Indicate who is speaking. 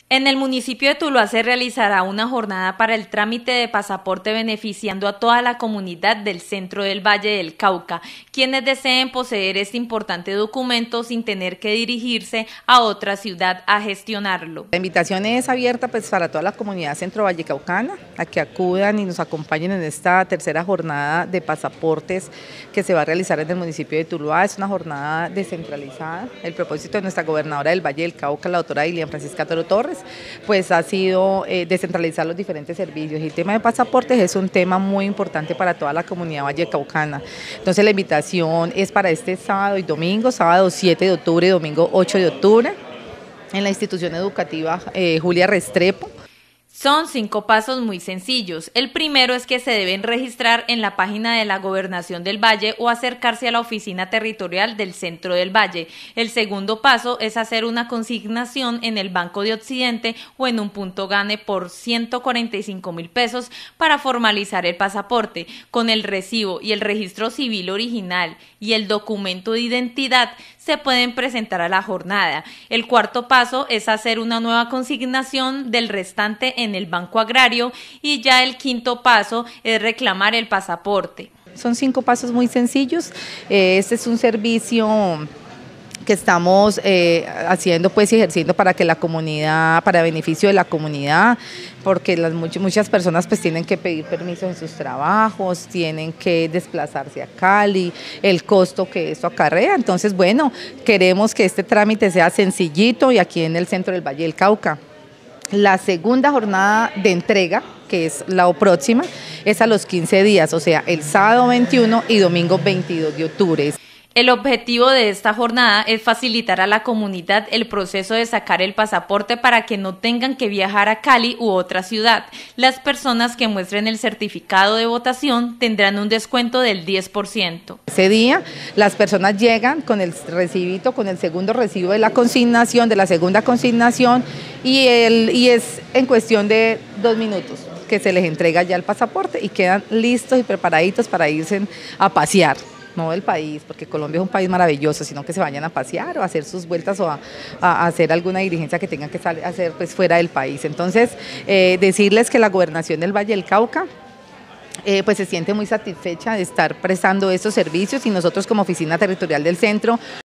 Speaker 1: En el municipio de Tuluá se realizará una jornada para el trámite de pasaporte beneficiando a toda la comunidad del centro del Valle del Cauca, quienes deseen poseer este importante documento sin tener que dirigirse a otra ciudad a gestionarlo.
Speaker 2: La invitación es abierta para toda la comunidad centro vallecaucana, a que acudan y nos acompañen en esta tercera jornada de pasaportes que se va a realizar en el municipio de Tuluá. Es una jornada descentralizada. El propósito de nuestra gobernadora del Valle del Cauca, la doctora Dilian Francisca Toro Torres, pues ha sido descentralizar los diferentes servicios, y el tema de pasaportes es un tema muy importante para toda la comunidad vallecaucana. Entonces la invitación es para este sábado y domingo, sábado 7 de octubre y domingo 8 de octubre, en la institución educativa Julia Restrepo.
Speaker 1: Son 5 pasos muy sencillos. El primero es que se deben registrar en la página de la Gobernación del Valle o acercarse a la oficina territorial del Centro del Valle. El segundo paso es hacer una consignación en el Banco de Occidente o en un punto Gane por 145.000 pesos para formalizar el pasaporte. Con el recibo y el registro civil original y el documento de identidad se pueden presentar a la jornada. El cuarto paso es hacer una nueva consignación del restante en el Banco Agrario, y ya el quinto paso es reclamar el pasaporte.
Speaker 2: Son 5 pasos muy sencillos. Este es un servicio que estamos haciendo, pues, y ejerciendo para que la comunidad, para beneficio de la comunidad, porque muchas personas pues tienen que pedir permiso en sus trabajos, tienen que desplazarse a Cali, el costo que esto acarrea. Entonces, bueno, queremos que este trámite sea sencillito y aquí en el centro del Valle del Cauca. La segunda jornada de entrega, que es la próxima, es a los 15 días, o sea, el sábado 21 y domingo 22 de octubre.
Speaker 1: El objetivo de esta jornada es facilitar a la comunidad el proceso de sacar el pasaporte para que no tengan que viajar a Cali u otra ciudad. Las personas que muestren el certificado de votación tendrán un descuento del 10%.
Speaker 2: Ese día las personas llegan con el recibito, con el segundo recibo de la consignación, de la segunda consignación, y es en cuestión de 2 minutos que se les entrega ya el pasaporte y quedan listos y preparaditos para irse a pasear. No del país, porque Colombia es un país maravilloso, sino que se vayan a pasear o a hacer sus vueltas o a hacer alguna diligencia que tengan que hacer pues fuera del país. Entonces, decirles que la Gobernación del Valle del Cauca pues se siente muy satisfecha de estar prestando estos servicios, y nosotros como Oficina Territorial del Centro